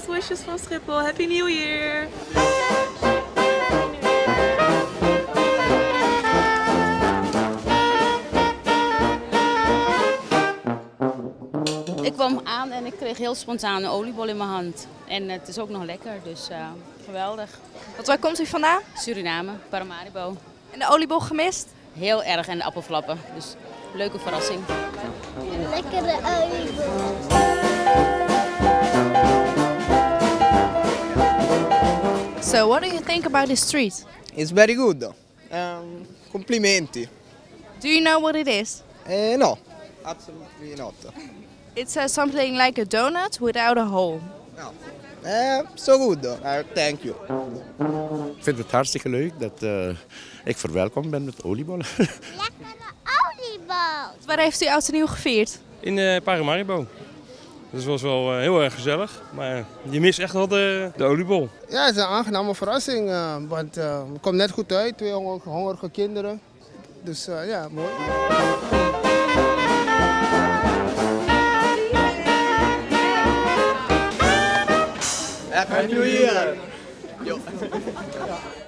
wishes van Schiphol. Happy New Year! Ik kwam aan en ik kreeg heel spontaan een oliebol in mijn hand. En het is ook nog lekker, dus geweldig. Want waar komt u vandaan? Suriname, Paramaribo. En de oliebol gemist? Heel erg en de appelflappen, dus leuke verrassing. Lekkere oliebol. So, what do you think about this street? It's very good. Complimenti. Do you know what it is? No, absolutely not. It's something like a donut without a hole. No. So good. Thank you. Ik vind het hartstikke leuk dat ik verwelkomd ben met oliebollen. Lekkere oliebol. Waar heeft u oud en nieuw gevierd? In Paramaribo. Dat was wel heel erg gezellig, maar je mist echt wel de oliebol. Ja, het is een aangename verrassing, want het komt net goed uit. 2 hongerige kinderen. Dus ja, mooi. Happy New Year!